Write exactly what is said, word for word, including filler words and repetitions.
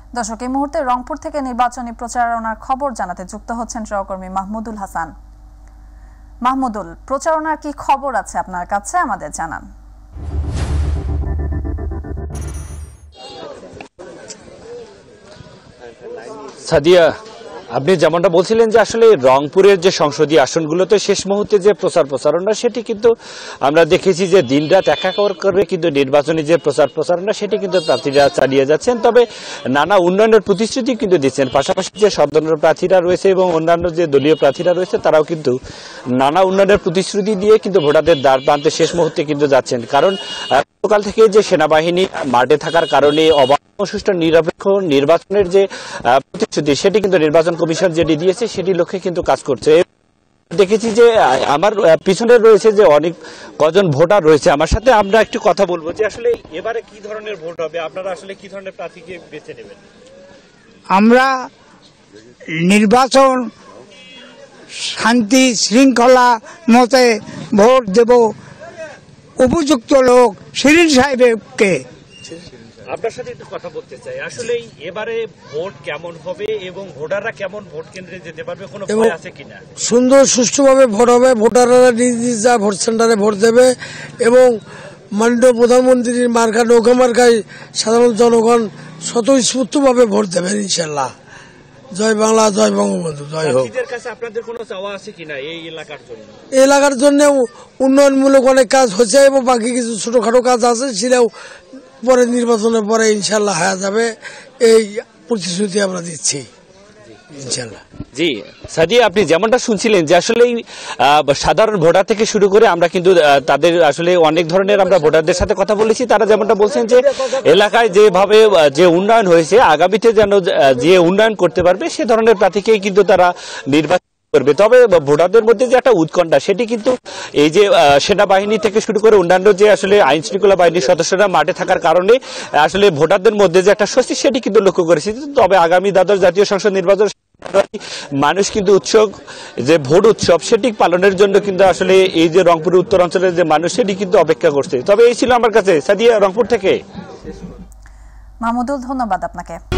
দর্শক, এই মুহূর্তে রংপুর থেকে নির্বাচনী প্রচারণার খবর জানাতে যুক্ত হচ্ছেন সহকর্মী মাহমুদুল হাসান। মাহমুদুল, প্রচারণার কি খবর আছে আপনার কাছে, আমাদের জানান। সাদিয়া, আপনি যেমনটা বলছিলেন যে আসলে রংপুরের যে সংসদীয় আসনগুলোতে শেষ মুহূর্তে যে প্রচার প্রচারণা সেটি কিন্তু আমরা দেখেছি যে দিনরাত একাকার করে কিন্তু নির্বাচনী যে প্রচার প্রচারণা সেটি কিন্তু প্রার্থীরা চালিয়ে যাচ্ছেন। তবে নানা উন্নয়নের প্রতিশ্রুতি কিন্তু দিচ্ছেন। পাশাপাশি যে স্বতন্ত্র প্রার্থীরা রয়েছে এবং অন্যান্য যে দলীয় প্রার্থীরা রয়েছে তারাও কিন্তু নানা উন্নয়নের প্রতিশ্রুতি দিয়ে কিন্তু ভোটারদের দ্বার প্রান্তে শেষ মুহূর্তে কিন্তু যাচ্ছেন। কারণ গতকাল থেকে যে সেনাবাহিনী মাঠে থাকার কারণে অবাধ সুষ্ঠু নিরপেক্ষ নির্বাচনের যে প্রতিশ্রুতি সেটি কিন্তু নির্বাচন কমিশন যেটি দিয়েছে সেটি লক্ষ্যে কিন্তু কাজ করছে। দেখেছি যে আমার পিছনে রয়েছে যে অনেক কজন ভোটার রয়েছে আমার সাথে, আমরা একটু কথা বলবো যে আসলে এবারে কি ধরনের ভোট হবে, আপনারা আসলে কি ধরনের প্রার্থীকে বেছে নেবেন? আমরা নির্বাচন শান্তি শৃঙ্খলা মতে ভোট দেব, উপযুক্ত লোক শিরিন সাহেবকে। আপনার সাথে একটু কথা বলতে চাই, আসলে এবারে ভোট কেমন হবে এবং ভোটাররা কেমন ভোট কেন্দ্রে যেতে পারবে, কোনো ভয় আছে কিনা? সুন্দর সুষ্ঠুভাবে ভোট হবে, ভোটাররা নিজ নিজ যা ভোট সেন্টারে ভোট দেবে এবং মাননীয় প্রধানমন্ত্রীর মার্কা নৌকা মার্কায় সাধারণ জনগণ স্বতঃস্ফূর্তভাবে ভোট দেবেন ইনশাল্লাহ। জয় বাংলা, জয় বঙ্গবন্ধু, জয় হোক। আপনাদের কোনো চাওয়া আছে কিনা এই এলাকার জন্য? এই এলাকার জন্য উন্নয়নমূলক অনেক কাজ হচ্ছে এবং বাকি কিছু ছোটখাটো কাজ আছে, সেটাও পরে নির্বাচনের পরে ইনশাল্লাহ হয়ে যাবে, এই প্রতিশ্রুতি আমরা দিচ্ছি ইনশাল্লাহ। জি সাদিয়া, আপনি যেমনটা শুনছিলেন যে আসলে সাধারণ ভোটার থেকে শুরু করে আমরা কিন্তু তাদের আসলে অনেক ধরনের আমরা ভোটারদের সাথে কথা বলেছি। তারা যেমনটা বলছেন যে এলাকায় যেভাবে যে উন্নয়ন হয়েছে আগামীতে যেন যে উন্নয়ন করতে পারবে সে ধরনের প্রার্থীকেই কিন্তু তারা নির্বাচন করবে। তবে ভোটারদের মধ্যে যে একটা উৎকণ্ঠা সেটি কিন্তু এই যে সেনাবাহিনী থেকে শুরু করে অন্যান্য যে আসলে আইন শৃঙ্খলা বাহিনীর সদস্যরা মাঠে থাকার কারণে আসলে ভোটারদের মধ্যে যে একটা স্বস্তি সেটি কিন্তু লক্ষ্য করেছি। তবে আগামী দ্বাদশ জাতীয় সংসদ নির্বাচন মানুষ কিন্তু উৎসব যে ভোট উৎসব সেটি পালনের জন্য কিন্তু আসলে এই যে রংপুর উত্তর অঞ্চলের যে মানুষ সেটি কিন্তু অপেক্ষা করছে। তবে এই ছিল আমার কাছে সাদিয়া রংপুর থেকে। মাহমুদুল, ধন্যবাদ আপনাকে।